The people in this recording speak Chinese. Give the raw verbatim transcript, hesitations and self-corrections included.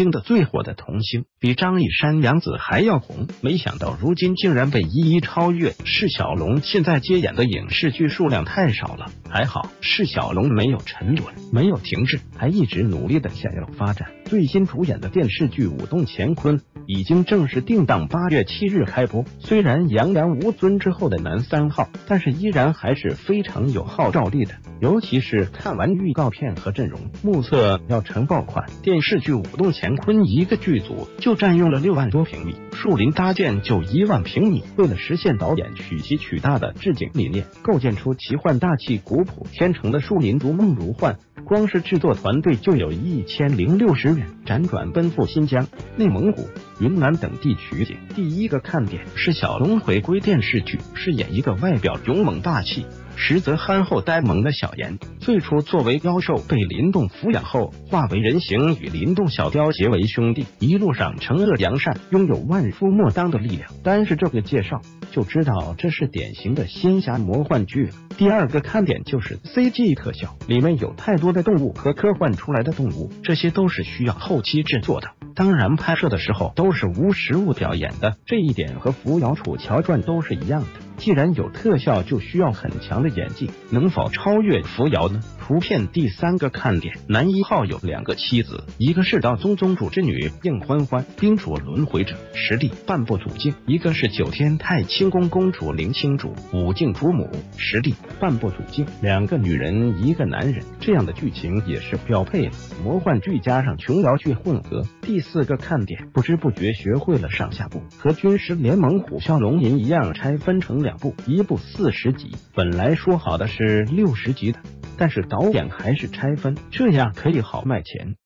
京的最火的童星，比张一山、杨紫还要红。没想到如今竟然被一一超越。释小龙现在接演的影视剧数量太少了，还好释小龙没有沉沦，没有停滞，还一直努力的想要发展。最新主演的电视剧《舞动乾坤》已经正式定档八月七日开播。虽然杨洋无尊之后的男三号，但是依然还是非常有号召力的。尤其是看完预告片和阵容，目测要成爆款。电视剧《舞动乾坤》一个剧组就占用了六万多平米，树林搭建就一万平米。为了实现导演取其取大的置景理念，构建出奇幻大气、古朴天成的树林如梦如幻。光是制作团队就有一千零六十人，辗转奔赴新疆、内蒙古、云南等地取景。第一个看点是小龙回归电视剧，饰演一个外表勇猛大气，实则憨厚呆萌的小妍。最初作为妖兽被林动抚养后，化为人形，与林动小雕结为兄弟，一路上惩恶扬善，拥有万夫莫当的力量。单是这个介绍就知道这是典型的仙侠魔幻剧了。第二个看点就是 C G 特效，里面有太多的动物和科幻出来的动物，这些都是需要后期制作的。当然拍摄的时候都是无实物表演的，这一点和扶摇楚乔传都是一样的。既然有特效，就需要很强的演技，能否超越扶摇呢？图片第三个看点，男一号有两个妻子，一个是道宗宗主之女应欢欢，冰主轮回者，实力半步祖境；一个是九天太清宫公主林清主，武境主母，实力半步祖境。两个女人一个男人，这样的剧情也是标配了。魔幻剧加上琼瑶剧混合。第四个看点，不知不觉学会了上下部，和军师联盟虎啸龙吟一样，拆分成两部，一部四十集，本来说好的是六十集的，但是导演还是拆分，这样可以好卖钱。